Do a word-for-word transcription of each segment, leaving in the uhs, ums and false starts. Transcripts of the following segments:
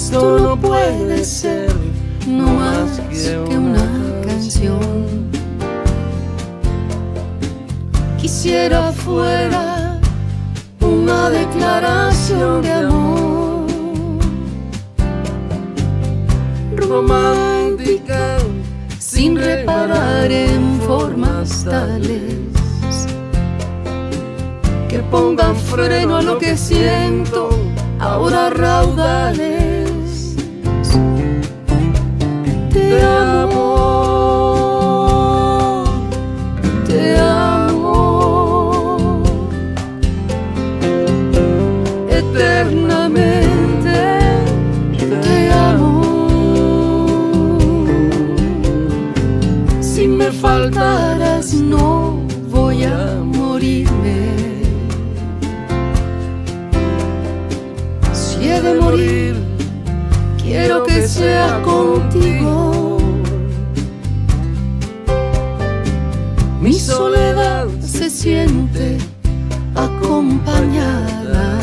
Esto no puede ser no más que una canción. Quisiera fuera una declaración de amor romántica, sin reparar en formas tales que pongan freno a lo que siento ahora raudales. Te amo, te amo eternamente, te amo. Si me faltaras no voy a morirme. Si he de morir, quiero que sea contigo. Mi soledad se siente acompañada.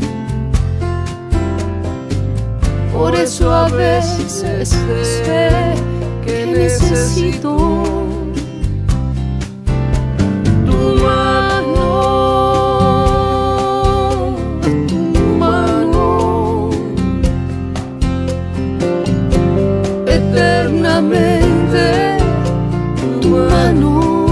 Por eso a veces sé que necesito tu mano, tu mano, eternamente tu mano.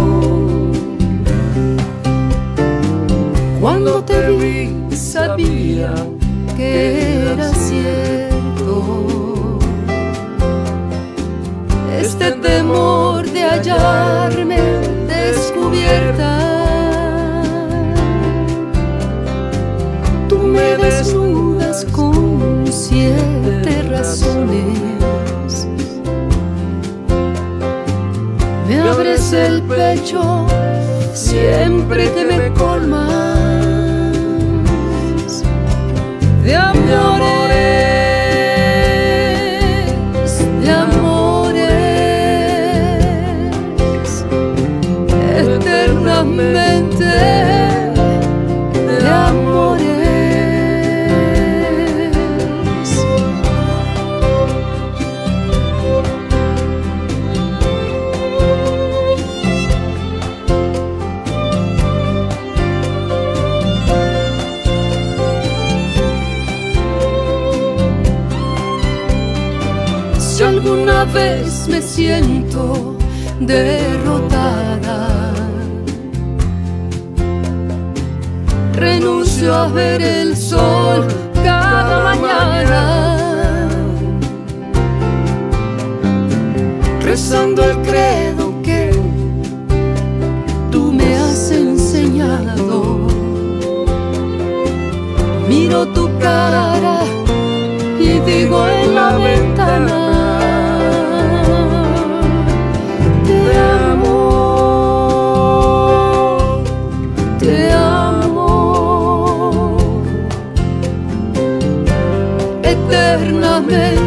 Cuando te vi sabía que era cierto este temor de hallarme descubierta. Tú me desnudas con siete razones, me abres el pecho siempre que me colmas de amores, de amores, eternamente de amores. Si alguna vez me siento derrotada, renuncio a ver el sol cada mañana, rezando el credo que tú me has enseñado. Miro tu cara y digo en la ventana: te amo, te amo eternamente.